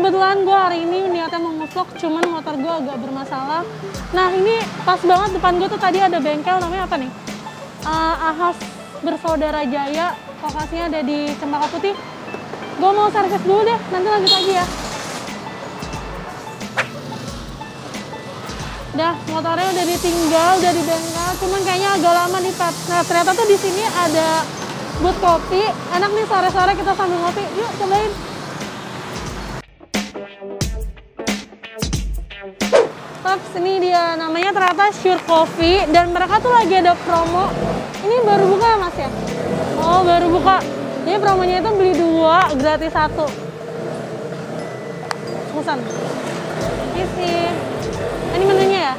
Kebetulan gue hari ini niatnya mau nge-vlog, cuman motor gue agak bermasalah. Nah ini pas banget depan gue tuh tadi ada bengkel, namanya apa nih? Ahas Bersaudara Jaya, lokasinya ada di Cempaka Putih. Gue mau servis dulu deh, nanti lanjut lagi ya. Udah, motornya udah ditinggal, udah di bengkel, cuman kayaknya agak lama nih Pep. Nah ternyata tuh di sini ada booth kopi, enak nih sore-sore kita sambil ngopi. Yuk cobain. Peps, ini dia namanya ternyata Sure Coffee dan mereka tuh lagi ada promo. Ini baru buka ya Mas ya? Oh baru buka. Jadi promonya itu beli 2 gratis 1. Pesan. Ini sih. Ini menunya ya?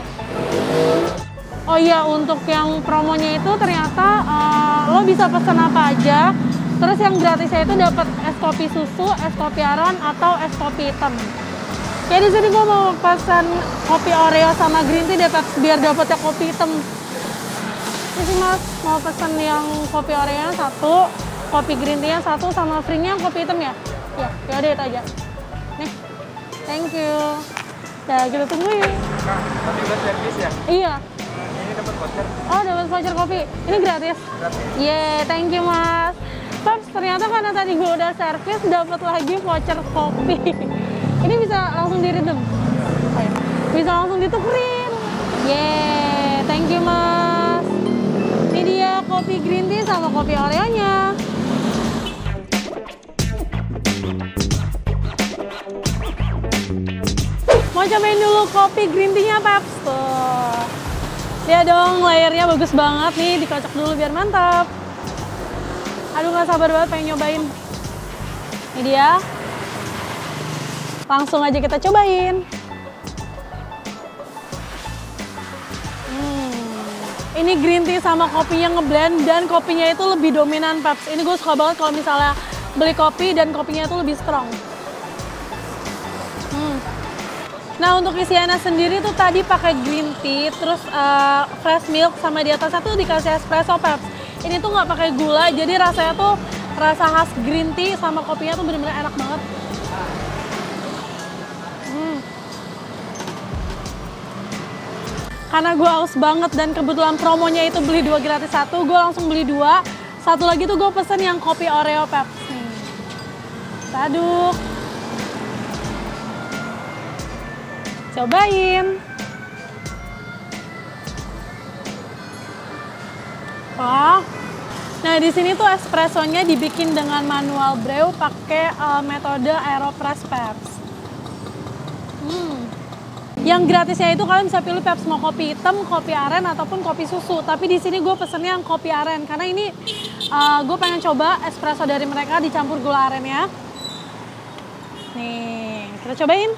Oh iya, untuk yang promonya itu ternyata lo bisa pesan apa aja. Terus yang gratisnya itu dapat es kopi susu, es kopi aren, atau es kopi hitam. Ya di sini gue mau pesan kopi Oreo sama green tea deh, biar dapetnya kopi hitam. Ini sih Mas, mau pesan yang kopi Oreo 1, kopi green tea 1, sama free-nya yang kopi hitam ya? Ya, yaudah itu aja. Nih, thank you. Ya kita tungguin. Kak, tadi udah servis ya? Iya. Ini dapat voucher. Oh dapat voucher kopi. Ini gratis? Gratis. Yeah, thank you Mas. Paps, ternyata karena tadi gue udah servis dapat lagi voucher kopi. Ini bisa langsung diredem? Oh, ya. Bisa langsung ditukerin. Yeah, thank you Mas. Ini dia kopi green tea sama kopi Oreo-nya. Mau cobain dulu kopi green tea-nya Peps. Tuh. Ya dong, layernya bagus banget nih, dikocok dulu biar mantap. Aduh gak sabar banget pengen nyobain. Ini dia. Langsung aja kita cobain. Ini green tea sama kopinya ngeblend dan kopinya itu lebih dominan Peps. Ini gue suka banget kalau misalnya beli kopi dan kopinya itu lebih strong. Nah untuk isiannya sendiri tuh tadi pakai green tea, terus fresh milk sama di atasnya tuh dikasih espresso Peps. Ini tuh nggak pakai gula, jadi rasanya tuh rasa khas green tea sama kopinya tuh bener-bener enak banget. Karena gue haus banget dan kebetulan promonya itu beli 2 gratis 1, gue langsung beli 2. Satu lagi tuh gue pesen yang kopi Oreo Peps. Kita aduk. Cobain. Wah. Nah, di sini tuh espressonya dibikin dengan manual brew pakai metode AeroPress Peps. Yang gratisnya itu kalian bisa pilih Peps mau kopi hitam, kopi aren ataupun kopi susu. Tapi di sini gue pesennya yang kopi aren karena ini gue pengen coba espresso dari mereka dicampur gula aren ya. Nih, kita cobain.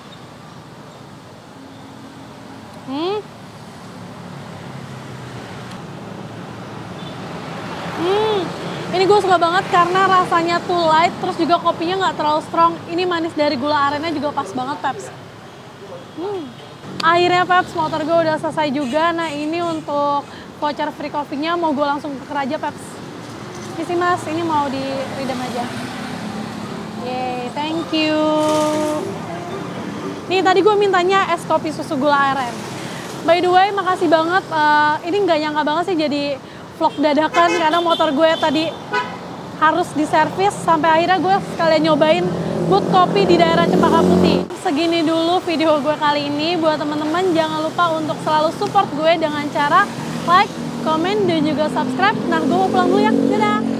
Ini gue suka banget karena rasanya tuh light, terus juga kopinya nggak terlalu strong. Ini manis dari gula arennya juga pas banget Peps. Akhirnya Peps, motor gue udah selesai juga. Nah ini untuk voucher free coffee-nya mau gue langsung tuker aja Peps. Ini sih Mas, ini mau di redeem aja. Yeay, thank you. Nih tadi gue mintanya es kopi susu gula aren. By the way, makasih banget. Ini nggak nyangka banget sih jadi vlog dadakan karena motor gue tadi harus diservis sampai akhirnya gue sekalian nyobain booth kopi di daerah Cempaka Putih. Segini dulu video gue kali ini. Buat teman-teman jangan lupa untuk selalu support gue dengan cara like, comment, dan juga subscribe. Nah gue mau pulang dulu ya. Dadah!